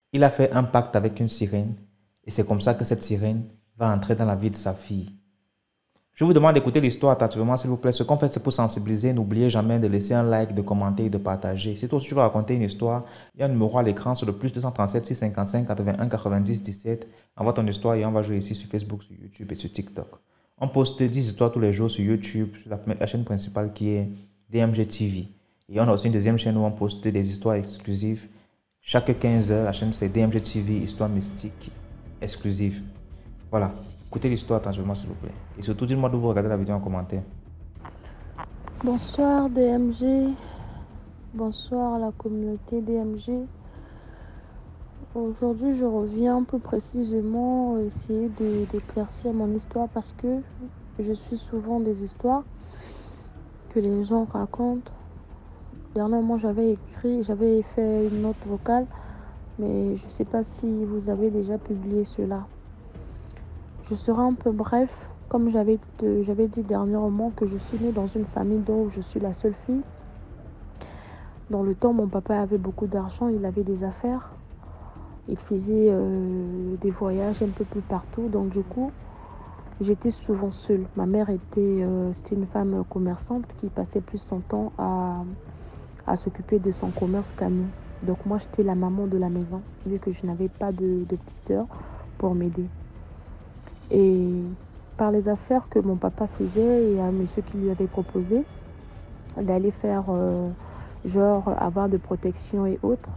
Il a fait un pacte avec une sirène et c'est comme ça que cette sirène va entrer dans la vie de sa fille. Je vous demande d'écouter l'histoire attentivement, s'il vous plaît. Ce qu'on fait, c'est pour sensibiliser. N'oubliez jamais de laisser un like, de commenter et de partager. Si toi aussi tu veux raconter une histoire, il y a un numéro à l'écran sur le plus 237 655 81 90 17. Envoie ton histoire et on va jouer ici sur Facebook, sur YouTube et sur TikTok. On poste 10 histoires tous les jours sur YouTube, sur la chaîne principale qui est DMG TV. Et on a aussi une deuxième chaîne où on poste des histoires exclusives. Chaque 15 heures, la chaîne c'est DMG TV, histoire mystique exclusive. Voilà. Écoutez l'histoire attentivement, s'il vous plaît. Et surtout, dites-moi d'où vous regardez la vidéo en commentaire. Bonsoir DMG, bonsoir à la communauté DMG. Aujourd'hui, je reviens plus précisément essayer d'éclaircir mon histoire parce que je suis souvent des histoires que les gens racontent. Dernièrement, j'avais fait une note vocale, mais je ne sais pas si vous avez déjà publié cela. Je serai un peu bref, comme j'avais dit dernièrement que je suis née dans une famille dont je suis la seule fille. Dans le temps, mon papa avait beaucoup d'argent, il avait des affaires. Il faisait des voyages un peu plus partout. Donc du coup, j'étais souvent seule. Ma mère c'était une femme commerçante qui passait plus son temps à s'occuper de son commerce qu'à nous. Donc moi, j'étais la maman de la maison, vu que je n'avais pas de petite sœur pour m'aider. Et par les affaires que mon papa faisait et à monsieur qui lui avait proposé d'aller faire genre avoir de protection et autres,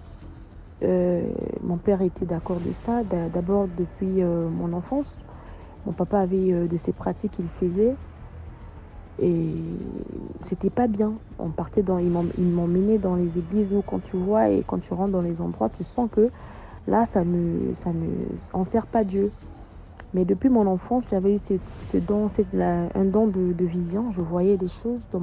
mon père était d'accord de ça. D'abord depuis mon enfance, mon papa avait de ces pratiques qu'il faisait et c'était pas bien. On partait ils m'emmenaient dans les églises où quand tu vois et quand tu rentres dans les endroits, tu sens que là on sert pas Dieu. Mais depuis mon enfance, j'avais eu ce don, un don de vision. Je voyais des choses dans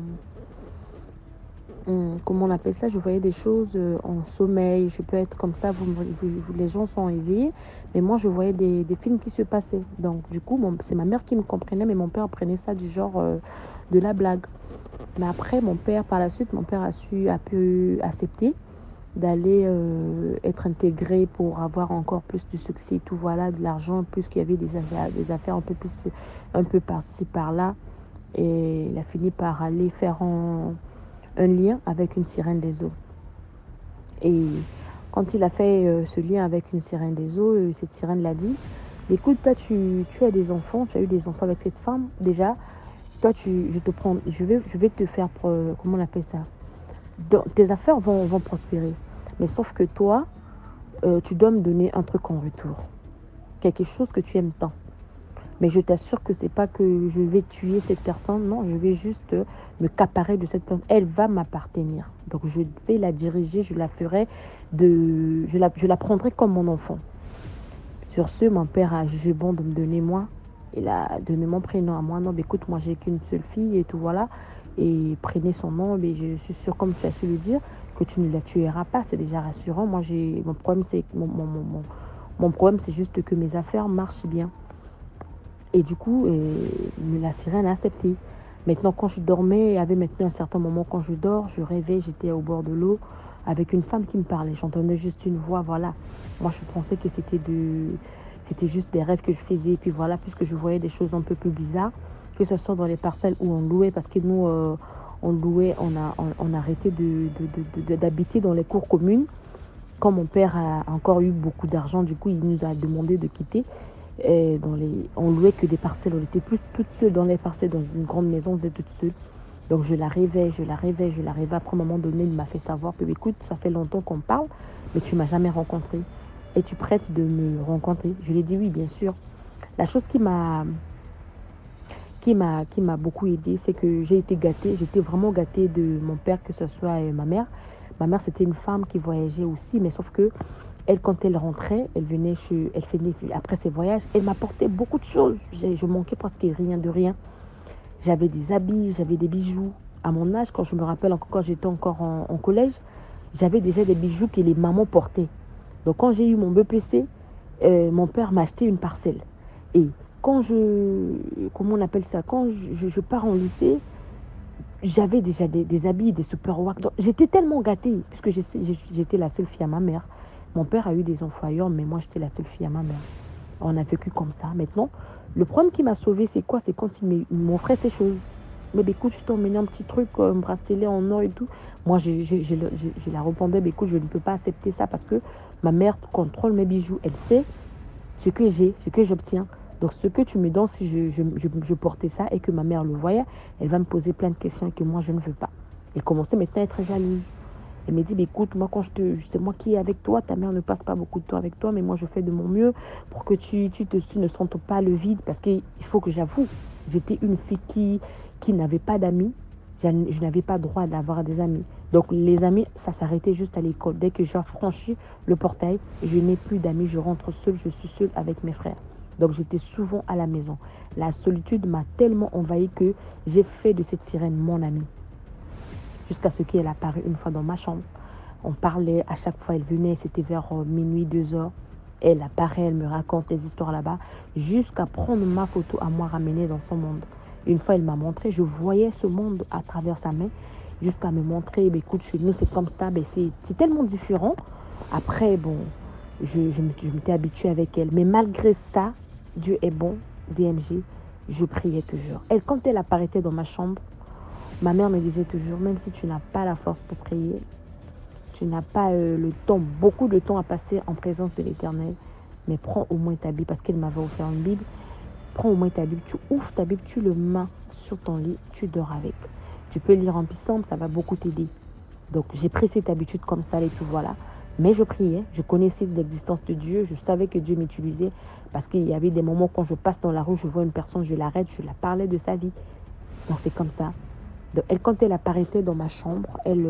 comment on appelle ça, je voyais des choses en sommeil. Je peux être comme ça, les gens sont éveillés, mais moi je voyais des films qui se passaient. Donc du coup, c'est ma mère qui me comprenait, mais mon père prenait ça du genre de la blague. Mais après, par la suite, mon père a pu accepter d'aller être intégré pour avoir encore plus de succès, tout voilà, de l'argent, puisqu'il y avait des affaires un peu plus, un peu par-ci, par-là. Et il a fini par aller faire un lien avec une sirène des eaux. Et quand il a fait ce lien avec une sirène des eaux, cette sirène l'a dit, écoute, toi tu as des enfants, tu as eu des enfants avec cette femme, déjà, toi je vais te faire, comment on appelle ça, tes affaires vont prospérer. Mais sauf que toi, tu dois me donner un truc en retour, quelque chose que tu aimes tant. Mais je t'assure que c'est pas que je vais tuer cette personne. Non, je vais juste me caparer de cette personne. Elle va m'appartenir. Donc je vais la diriger, je la ferai je la prendrai comme mon enfant. Sur ce, mon père a jugé bon de me donner moi. Il a donné mon prénom à moi. Non, mais écoute, moi j'ai qu'une seule fille et tout voilà. Et prenez son nom. Mais je suis sûre, comme tu as su le dire, que tu ne la tueras pas. C'est déjà rassurant. Moi, mon problème, c'est mon problème, c'est juste que mes affaires marchent bien. Et du coup, la sirène a accepté. Maintenant, quand je dormais, il y avait maintenant un certain moment quand je dors, je rêvais, j'étais au bord de l'eau avec une femme qui me parlait. J'entendais juste une voix, voilà. Moi, je pensais que c'était juste des rêves que je faisais. Et puis voilà, puisque je voyais des choses un peu plus bizarres, que ce soit dans les parcelles où on louait, parce que nous, on louait, on a arrêté d'habiter dans les cours communes. Quand mon père a encore eu beaucoup d'argent, du coup, il nous a demandé de quitter. Et on louait que des parcelles. On était plus toutes seules dans les parcelles. Dans une grande maison, on était toutes seules. Donc je la rêvais, je la rêvais, je la rêvais. Après, à un moment donné, il m'a fait savoir que, écoute, ça fait longtemps qu'on parle, mais tu m'as jamais rencontré. Es-tu prête de me rencontrer? Je lui ai dit oui, bien sûr. La chose qui m'a beaucoup aidée, c'est que j'ai été gâtée. J'étais vraiment gâtée de mon père, que ce soit ma mère. Ma mère, c'était une femme qui voyageait aussi, mais sauf que elle, quand elle rentrait, elle venait après ses voyages, elle m'apportait beaucoup de choses. Je manquais presque rien de rien. J'avais des habits, j'avais des bijoux. À mon âge, quand je me rappelle encore, quand j'étais encore en collège, j'avais déjà des bijoux que les mamans portaient. Donc quand j'ai eu mon BPC, mon père m'a acheté une parcelle. Et comment on appelle ça, quand je pars en lycée, j'avais déjà des habits, des super wax. J'étais tellement gâtée, puisque j'étais la seule fille à ma mère. Mon père a eu des enfants ailleurs, mais moi, j'étais la seule fille à ma mère. On a vécu comme ça. Maintenant, le problème qui m'a sauvée, c'est quoi? C'est quand il m'offrait ces choses. Mais bah, écoute, je t'ai emmené un petit truc, un bracelet en or et tout. Moi, je la répondais, bah, écoute, je ne peux pas accepter ça parce que ma mère contrôle mes bijoux. Elle sait ce que j'ai, ce que j'obtiens. Donc, ce que tu me donnes, si je portais ça et que ma mère le voyait, elle va me poser plein de questions que moi, je ne veux pas. Elle commençait maintenant à être jalouse. Elle me dit, bah, écoute, moi, c'est moi qui est avec toi, ta mère ne passe pas beaucoup de temps avec toi, mais moi, je fais de mon mieux pour que tu ne sentes pas le vide. Parce qu'il faut que j'avoue, j'étais une fille qui n'avait pas d'amis. Je n'avais pas droit d'avoir des amis. Donc, les amis, ça s'arrêtait juste à l'école. Dès que j'ai franchi le portail, je n'ai plus d'amis. Je rentre seule, je suis seule avec mes frères. Donc, j'étais souvent à la maison. La solitude m'a tellement envahie que j'ai fait de cette sirène mon amie. Jusqu'à ce qu'elle apparaît une fois dans ma chambre. On parlait, à chaque fois elle venait, c'était vers minuit, 2 heures. Elle apparaît, elle me raconte des histoires là-bas, jusqu'à prendre ma photo à moi ramener dans son monde. Une fois, elle m'a montré, je voyais ce monde à travers sa main, jusqu'à me montrer, bah, écoute, chez nous, c'est comme ça, bah, c'est tellement différent. Après, bon, je m'étais habituée avec elle. Mais malgré ça, Dieu est bon, DMG, je priais toujours. Elle, quand elle apparaissait dans ma chambre, ma mère me disait toujours, même si tu n'as pas la force pour prier, tu n'as pas le temps, beaucoup de temps à passer en présence de l'Éternel, mais prends au moins ta Bible, parce qu'elle m'avait offert une Bible. Prends au moins ta Bible, tu ouvres ta Bible, tu le mets sur ton lit, tu dors avec. Tu peux lire en pissant, ça va beaucoup t'aider. Donc j'ai pris cette habitude comme ça et tout, voilà. Mais je priais, je connaissais l'existence de Dieu, je savais que Dieu m'utilisait, parce qu'il y avait des moments quand je passe dans la rue, je vois une personne, je l'arrête, je la parlais de sa vie. Donc c'est comme ça. Donc, quand elle apparaissait dans ma chambre, elle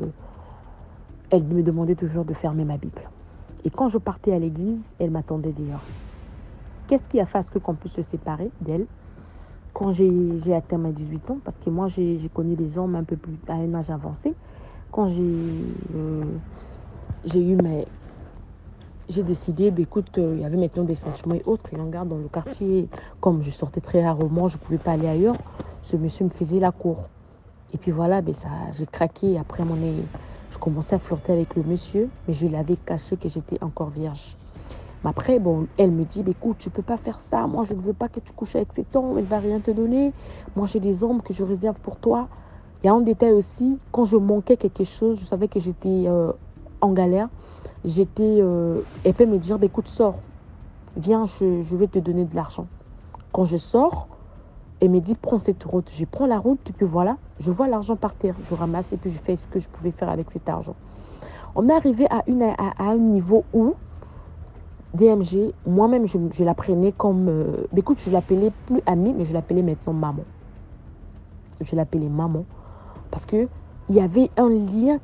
me demandait toujours de fermer ma Bible. Et quand je partais à l'église, elle m'attendait dehors. Qu'est-ce qui a fait à ce qu'on puisse se séparer d'elle quand j'ai atteint mes 18 ans? Parce que moi, j'ai connu des hommes un peu plus à un âge avancé. Quand j'ai décidé, bah, écoute, il y avait maintenant des sentiments et autres. Et on regarde dans le quartier, comme je sortais très rarement, je ne pouvais pas aller ailleurs. Ce monsieur me faisait la cour. Et puis voilà, ben ça, j'ai craqué. Après, je commençais à flirter avec le monsieur, mais je l'avais caché que j'étais encore vierge. Mais après, bon, elle me dit, écoute, tu ne peux pas faire ça. Moi, je ne veux pas que tu couches avec cet homme. Elle ne va rien te donner. Moi, j'ai des hommes que je réserve pour toi. Il y a un détail aussi, quand je manquais quelque chose, je savais que j'étais en galère. Elle peut me dire, écoute, sors. Viens, je vais te donner de l'argent. Quand je sors, elle me dit, prends cette route. Je prends la route et puis voilà, je vois l'argent par terre. Je ramasse et puis je fais ce que je pouvais faire avec cet argent. On est arrivé à un niveau où DMG, moi-même, je la prenais comme... écoute, je l'appelais plus amie, mais je l'appelais maintenant maman. Je l'appelais maman parce qu'il y avait un lien,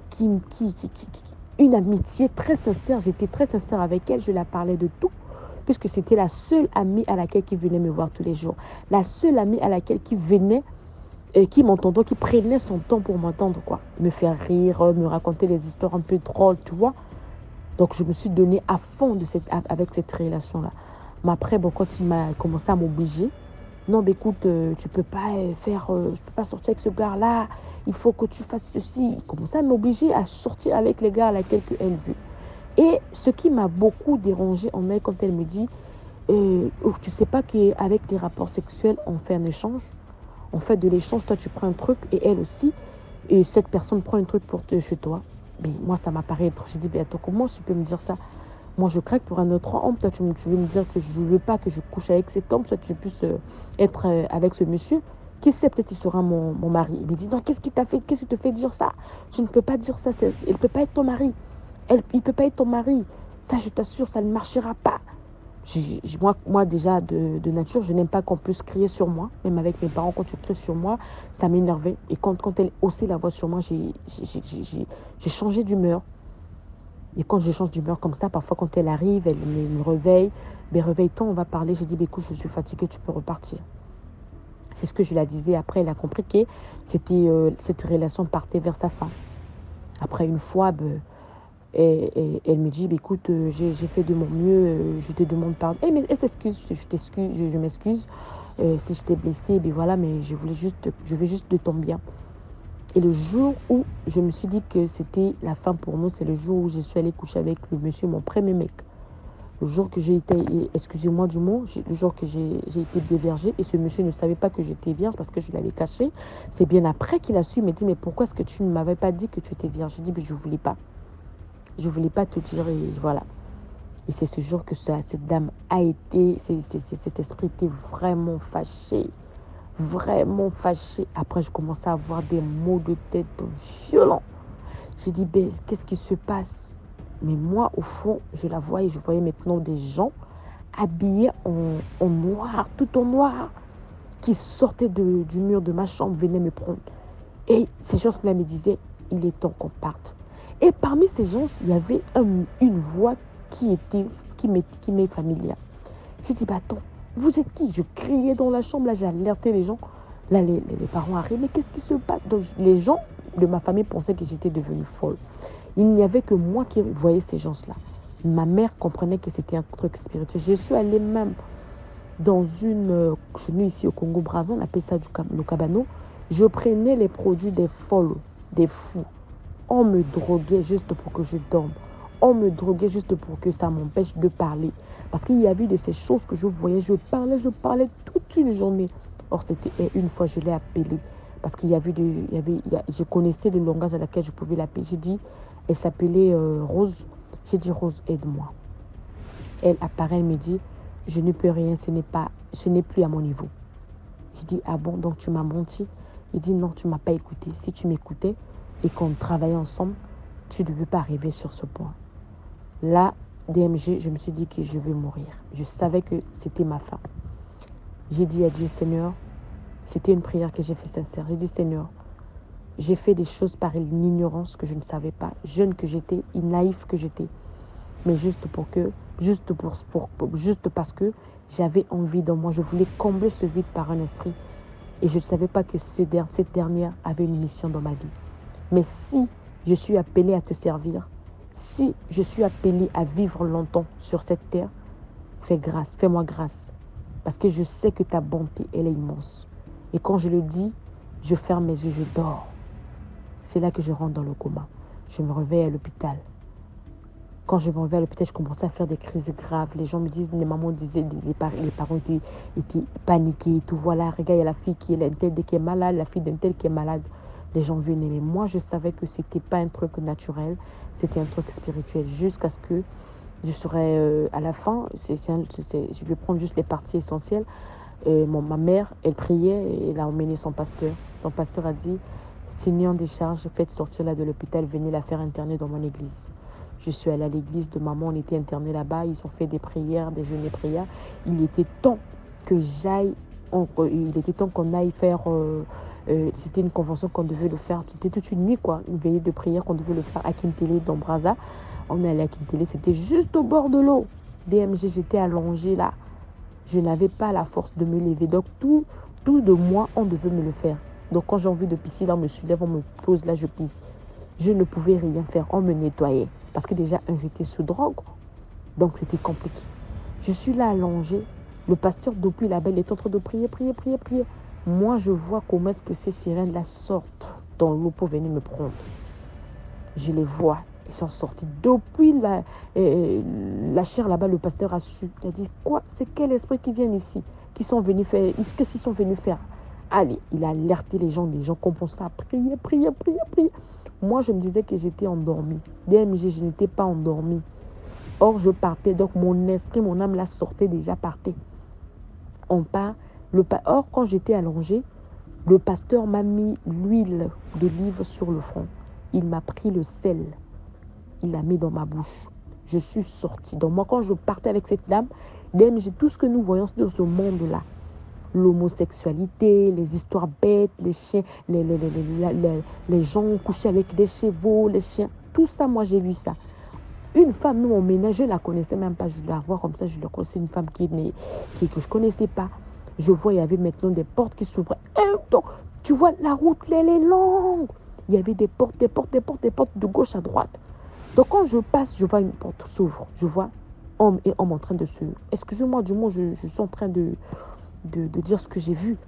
une amitié très sincère. J'étais très sincère avec elle, je la parlais de tout. Puisque c'était la seule amie à laquelle qui venait me voir tous les jours. La seule amie à laquelle qui venait, qui m'entendait, qui prenait son temps pour m'entendre, quoi. Me faire rire, me raconter des histoires un peu drôles, tu vois. Donc, je me suis donnée à fond avec cette relation-là. Mais après, bon, quand il m'a commencé à m'obliger, non, mais écoute, tu peux pas je peux pas sortir avec ce gars-là, il faut que tu fasses ceci. Il commençait à m'obliger à sortir avec les gars à laquelle elle veut. Et ce qui m'a beaucoup dérangé en elle, quand elle me dit, tu sais pas qu'avec les rapports sexuels, on fait un échange. On fait de l'échange, toi tu prends un truc et elle aussi. Et cette personne prend un truc chez toi. Mais moi, ça m'apparaît trop. J'ai dit, attends, comment tu peux me dire ça? Moi, je craque pour un autre homme. Toi, tu veux me dire que je ne veux pas que je couche avec cet homme, soit tu puisses être avec ce monsieur. Qui sait, peut-être il sera mon mari. Il me dit, non, qu'est-ce qui t'a fait? Qu'est-ce qui te fait dire ça? Je ne peux pas dire ça. Il ne peut pas être ton mari. Il ne peut pas être ton mari. Ça, je t'assure, ça ne marchera pas. Moi, déjà, de nature, je n'aime pas qu'on puisse crier sur moi. Même avec mes parents, quand tu cries sur moi, ça m'énervait. Et quand elle haussait la voix sur moi, j'ai changé d'humeur. Et quand je change d'humeur comme ça, parfois, quand elle arrive, elle me réveille. Mais réveille-toi, on va parler. J'ai dit, écoute, je suis fatiguée, tu peux repartir. C'est ce que je la disais. Après, elle a compris que cette relation partait vers sa fin. Après, une fois... Et elle me dit, écoute, j'ai fait de mon mieux, je te demande pardon. Elle s'excuse, je m'excuse si je t'ai blessée, voilà, mais je veux juste de ton bien. Et le jour où je me suis dit que c'était la fin pour nous, c'est le jour où je suis allée coucher avec le monsieur, mon premier mec. Le jour que j'ai été, excusez-moi du mot, le jour que j'ai été déviergée, et ce monsieur ne savait pas que j'étais vierge parce que je l'avais caché. C'est bien après qu'il a su, il m'a dit, mais pourquoi est-ce que tu ne m'avais pas dit que tu étais vierge? J'ai dit, mais je ne voulais pas. Je ne voulais pas te dire, et voilà. Et c'est ce jour que cette dame a été, cet esprit était vraiment fâché. Vraiment fâché. Après, je commençais à avoir des maux de tête violents. J'ai dit, ben, qu'est-ce qui se passe? Mais moi, au fond, je la voyais. Je voyais maintenant des gens habillés en noir, tout en noir, qui sortaient du mur de ma chambre, venaient me prendre. Et ces gens-là me disaient, il est temps qu'on parte. Et parmi ces gens, il y avait une voix qui m'est familière. J'ai dit, bah attends, vous êtes qui? Je criais dans la chambre, là j'ai alerté les gens. Là les parents arrivent, mais qu'est-ce qui se passe? Donc, les gens de ma famille pensaient que j'étais devenue folle. Il n'y avait que moi qui voyais ces gens-là. Ma mère comprenait que c'était un truc spirituel. Je suis allée même dans une chenille ici au Congo-Brazzaville, on appelle ça le cabano. Je prenais les produits des folles, des fous. On me droguait juste pour que je dorme. On me droguait juste pour que ça m'empêche de parler. Parce qu'il y avait de ces choses que je voyais. Je parlais toute une journée. Or, c'était une fois, je l'ai appelée. Parce qu'il y avait, je connaissais le langage à laquelle je pouvais l'appeler. J'ai dit, elle s'appelait Rose. J'ai dit, Rose, aide-moi. Elle apparaît, elle me dit, je ne peux rien, ce n'est plus à mon niveau. Je dis, ah bon, donc tu m'as menti? Il dit, non, tu ne m'as pas écouté. Si tu m'écoutais et qu'on travaillait ensemble, tu ne devais pas arriver sur ce point. Là, DMG, je me suis dit que je vais mourir. Je savais que c'était ma fin. J'ai dit à Dieu, Seigneur, c'était une prière que j'ai fait sincère. J'ai dit, Seigneur, j'ai fait des choses par une ignorance que je ne savais pas, jeune que j'étais, naïf que j'étais, mais juste parce que j'avais envie dans moi, je voulais combler ce vide par un esprit, et je ne savais pas que cette dernière avait une mission dans ma vie. Mais si je suis appelée à te servir, si je suis appelée à vivre longtemps sur cette terre, fais-moi grâce, parce que je sais que ta bonté, elle est immense. Et quand je le dis, je ferme mes yeux, je dors. C'est là que je rentre dans le coma. Je me réveille à l'hôpital. Quand je me réveille à l'hôpital, je commençais à faire des crises graves. Les gens me disent, les mamans disaient, les parents étaient paniqués. Tout voilà, regarde, il y a la fille qui est un tel qui est malade, la fille d'un tel qui est malade. Les gens venaient. Mais moi, je savais que c'était pas un truc naturel, c'était un truc spirituel. Jusqu'à ce que je serais à la fin, je vais prendre juste les parties essentielles. Ma mère, elle priait et elle a emmené son pasteur. Son pasteur a dit, Seigneur des charges, faites sortir là de l'hôpital, venez la faire interner dans mon église. Je suis allée à l'église de maman, on était internés là-bas, ils ont fait des prières, des jeûnes et prières. Il était temps que il était temps qu'on aille faire, c'était une convention qu'on devait le faire, c'était toute une nuit quoi, une veillée de prière qu'on devait le faire à Kintélé, dans Brazza. On est allé à Kintélé, c'était juste au bord de l'eau. DMG, j'étais allongée là. Je n'avais pas la force de me lever, donc tout de moi, on devait me le faire. Donc quand j'ai envie de pisser, là, on me soulève, on me pose, là, je pisse. Je ne pouvais rien faire, on me nettoyait. Parce que déjà, j'étais sous drogue. Donc c'était compliqué. Je suis là allongée. Le pasteur, depuis là-bas, il est en train de prier. Moi, je vois comment est-ce que ces sirènes-là sortent dans l'eau pour venir me prendre. Je les vois. Ils sont sortis. Depuis la chair là-bas, le pasteur a su. Il a dit, quoi? C'est quel esprit qui vient ici? Qui sont venus faire? Qu'est-ce qu'ils sont venus faire? Allez, il a alerté les gens commençaient à prier. Moi, je me disais que j'étais endormie. DMG, je n'étais pas endormie. Or, je partais. Donc, mon esprit, mon âme, là, sortait déjà, partait. On part. Or, quand j'étais allongée, le pasteur m'a mis l'huile d'olive sur le front. Il m'a pris le sel. Il l'a mis dans ma bouche. Je suis sortie. Donc, moi, quand je partais avec cette dame, DMG, tout ce que nous voyons sur ce monde-là, l'homosexualité, les histoires bêtes, les chiens, les gens couchés avec des chevaux, les chiens, tout ça, moi j'ai vu ça. Une femme, nous, au ménage, je ne la connaissais même pas, je la vois comme ça, je la connaissais, une femme que je ne connaissais pas. Je vois, il y avait maintenant des portes qui s'ouvraient. Donc, tu vois, la route, elle est longue. Il y avait des portes de gauche à droite. Donc, quand je passe, je vois une porte s'ouvre. Je vois homme en train de se... Excusez-moi du mot, je suis en train de dire ce que j'ai vu.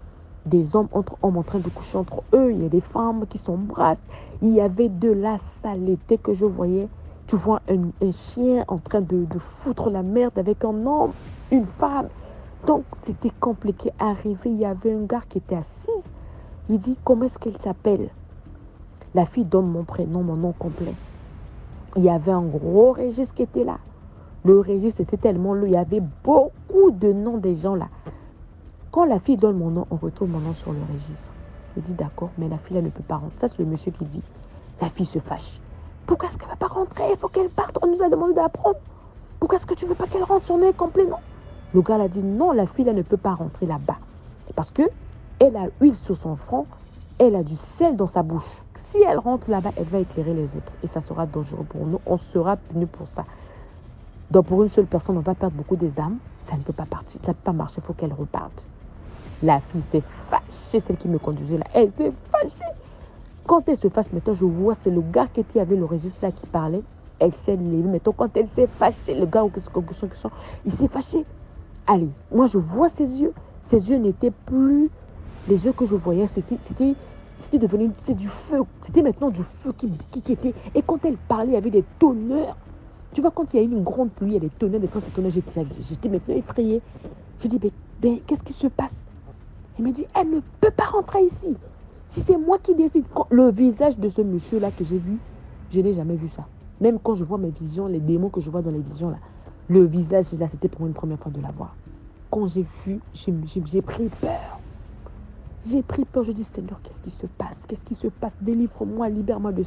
des hommes entre hommes en train de coucher entre eux. Il y a des femmes qui s'embrassent. Il y avait de la saleté que je voyais. Tu vois un chien en train de foutre la merde avec un homme, une femme. Donc, c'était compliqué. Arrivé, il y avait un gars qui était assis. Il dit, comment est-ce qu'elle s'appelle? La fille donne mon prénom, mon nom complet. Il y avait un gros registre qui était là. Le registre était tellement lourd. Il y avait beaucoup de noms des gens là. Quand la fille donne mon nom, on retrouve mon nom sur le registre. Je dis d'accord, mais la fille, elle ne peut pas rentrer. Ça, c'est le monsieur qui dit. La fille se fâche. Pourquoi est-ce qu'elle ne va pas rentrer? Il faut qu'elle parte. On nous a demandé d'apprendre. Pourquoi est-ce que tu ne veux pas qu'elle rentre? Son nom est complet, non? Le gars a dit non, la fille, elle ne peut pas rentrer là-bas. Parce qu'elle a huile sur son front, elle a du sel dans sa bouche. Si elle rentre là-bas, elle va éclairer les autres. Et ça sera dangereux pour nous. On sera puni pour ça. Donc pour une seule personne, on va perdre beaucoup des âmes. Ça ne peut pas partir, ça ne peut pas marcher, il faut qu'elle reparte. La fille s'est fâchée, celle qui me conduisait là. Elle s'est fâchée. Quand elle se fâche, maintenant je vois, c'est le gars qui était avec le registre là qui parlait. Elle s'est levée. Maintenant quand elle s'est fâchée, le gars il s'est fâché. Allez, moi je vois ses yeux. Ses yeux n'étaient plus les yeux que je voyais. C'était devenu, c'est du feu. C'était maintenant du feu qui était. Et quand elle parlait, il y avait des tonnerres. Tu vois, quand il y a eu une grande pluie, il y a des tonnerres, des tonnerres, j'étais maintenant effrayée. Je dis, ben, qu'est-ce qui se passe? Elle me dit, elle ne peut pas rentrer ici. Si c'est moi qui décide. Le visage de ce monsieur-là que j'ai vu, je n'ai jamais vu ça. Même quand je vois mes visions, les démons que je vois dans les visions, là, le visage, là, c'était pour une première fois de la voir. Quand j'ai vu, j'ai pris peur. J'ai pris peur. Je dis, Seigneur, qu'est-ce qui se passe? Qu'est-ce qui se passe? Délivre-moi, libère-moi de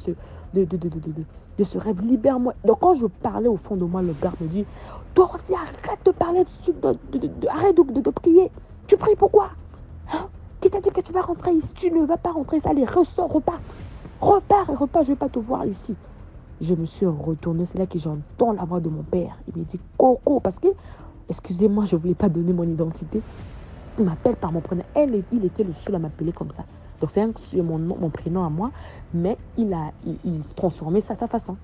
ce rêve. Libère-moi. Donc, quand je parlais au fond de moi, le gars me dit, toi aussi, arrête de parler, arrête de prier. Tu pries pourquoi? Hein? Qui t'a dit que tu vas rentrer ici? Tu ne vas pas rentrer ici. Allez, ressors, repars. Repars et repars. Je ne vais pas te voir ici. Je me suis retournée. C'est là que j'entends la voix de mon père. Il me dit, Coco, parce que, excusez-moi, je ne voulais pas donner mon identité. Il m'appelle par mon prénom. Il était le seul à m'appeler comme ça. Donc c'est mon prénom à moi, mais il transformait ça à sa façon.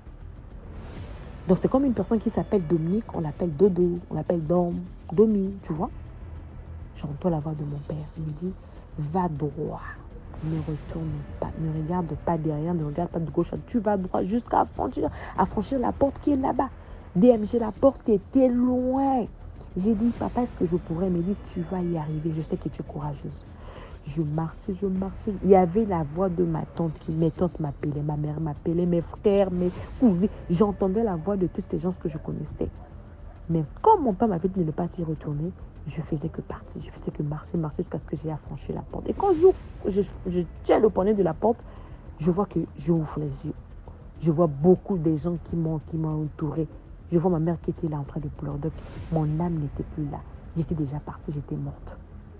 Donc c'est comme une personne qui s'appelle Dominique, on l'appelle Dodo, on l'appelle Domi, tu vois. J'entends la voix de mon père. Il me dit, va droit, ne retourne pas, ne regarde pas derrière, ne regarde pas de gauche. Tu vas droit jusqu'à franchir la porte qui est là-bas. DMG, la porte était loin. J'ai dit, papa, est-ce que je pourrais? Il me dit, tu vas y arriver, je sais que tu es courageuse. Je marchais. Il y avait la voix de ma tante, mes tantes m'appelaient, ma mère m'appelait, mes frères, mes cousins. J'entendais la voix de tous ces gens que je connaissais. Mais comme mon père m'avait dit de ne pas y retourner, je faisais que partir, je faisais que marcher jusqu'à ce que j'ai affranchi la porte. Et quand je tiens le poignet de la porte, je vois que j'ouvre les yeux. Je vois beaucoup de gens qui m'ont entouré. Je vois ma mère qui était là en train de pleurer. Donc, mon âme n'était plus là. J'étais déjà partie, j'étais morte.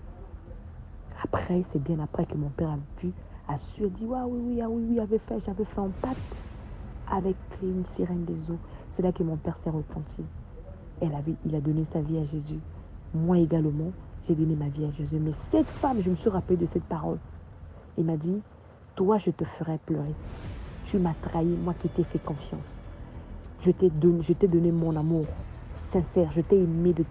Après, c'est bien après que mon père a su, dit, oui, j'avais fait un pacte avec une sirène des eaux. C'est là que mon père s'est repenti. Il a donné sa vie à Jésus. Moi également, j'ai donné ma vie à Jésus. Mais cette femme, je me suis rappelé de cette parole. Il m'a dit, toi, je te ferai pleurer. Tu m'as trahi, moi qui t'ai fait confiance. Je t'ai donné mon amour sincère. Je t'ai aimé de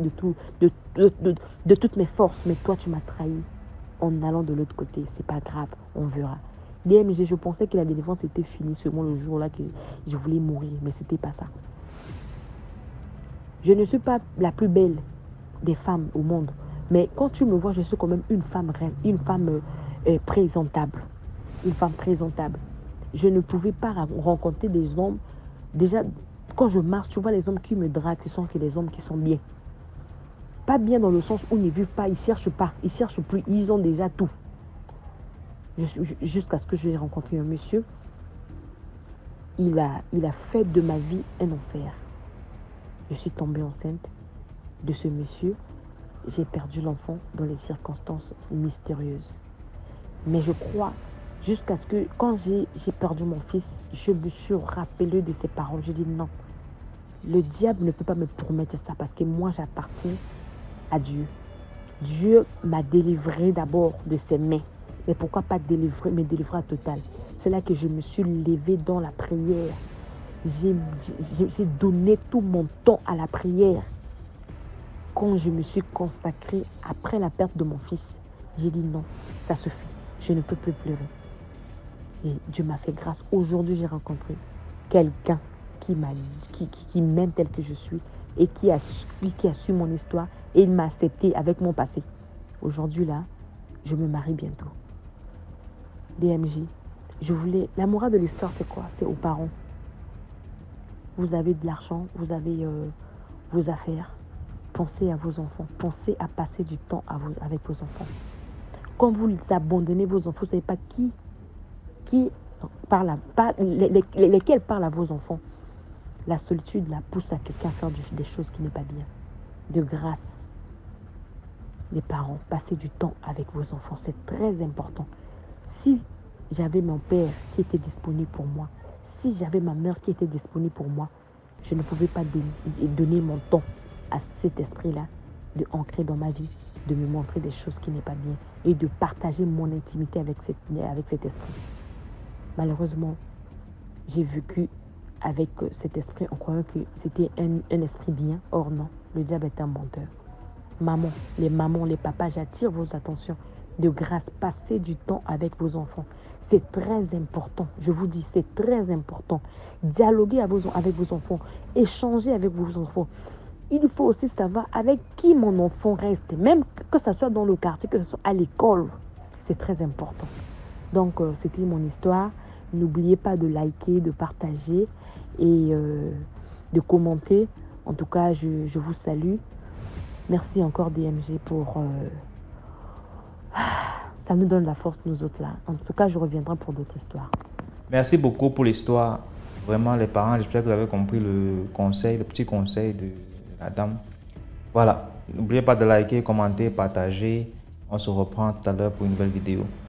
toutes mes forces. Mais toi, tu m'as trahi en allant de l'autre côté. C'est pas grave, on verra. DMG, je pensais que la délivrance était finie seulement le jour-là que je voulais mourir. Mais c'était pas ça. Je ne suis pas la plus belle des femmes au monde. Mais quand tu me vois, je suis quand même une femme reine, une femme présentable. Une femme présentable. Je ne pouvais pas rencontrer des hommes. Déjà, quand je marche, tu vois les hommes qui me draguent, ce sont que les hommes qui sont bien. Pas bien dans le sens où ils ne vivent pas, ils ne cherchent pas, ils ne cherchent plus, ils ont déjà tout. Jusqu'à ce que j'ai rencontré un monsieur, il a fait de ma vie un enfer. Je suis tombée enceinte de ce monsieur. J'ai perdu l'enfant dans les circonstances mystérieuses. Mais je crois, jusqu'à ce que, quand j'ai perdu mon fils, je me suis rappelé de ces paroles. Je dis non, le diable ne peut pas me promettre ça parce que moi j'appartiens à Dieu. Dieu m'a délivré d'abord de ses mains. Mais pourquoi pas me délivrer à total? C'est là que je me suis levée dans la prière. J'ai donné tout mon temps à la prière. Quand je me suis consacrée après la perte de mon fils, J'ai dit non, ça suffit. Je ne peux plus pleurer. Et Dieu m'a fait grâce. Aujourd'hui, j'ai rencontré quelqu'un qui m'aime tel que je suis et qui a su mon histoire et il m'a accepté avec mon passé. Aujourd'hui, là, je me marie bientôt. DMJ, la morale de l'histoire, c'est quoi? C'est aux parents. Vous avez de l'argent, vous avez vos affaires. Pensez à vos enfants. Pensez à passer du temps avec vos enfants. Quand vous abandonnez vos enfants, vous ne savez pas lesquels parlent à vos enfants. La solitude la pousse à quelqu'un à faire des choses qui n'est pas bien. De grâce, les parents, passez du temps avec vos enfants. C'est très important. Si j'avais mon père qui était disponible pour moi, si j'avais ma mère qui était disponible pour moi, je ne pouvais pas donner mon temps à cet esprit-là, de ancrer dans ma vie, de me montrer des choses qui n'est pas bien et de partager mon intimité avec cet esprit. Malheureusement, j'ai vécu avec cet esprit en croyant que c'était un esprit bien. Or non, le diable est un menteur. Maman, les papas, j'attire vos attentions. De grâce, passez du temps avec vos enfants. C'est très important. Je vous dis, c'est très important. Dialoguer avec vos enfants. Échanger avec vos enfants. Il faut aussi savoir avec qui mon enfant reste. Même que ce soit dans le quartier, que ce soit à l'école. C'est très important. Donc, c'était mon histoire. N'oubliez pas de liker, de partager et de commenter. En tout cas, je vous salue. Merci encore DMG pour... ça nous donne la force, nous autres là. En tout cas, je reviendrai pour d'autres histoires. Merci beaucoup pour l'histoire. Vraiment, les parents, j'espère que vous avez compris le petit conseil de la dame. Voilà. N'oubliez pas de liker, commenter, partager. On se reprend tout à l'heure pour une nouvelle vidéo.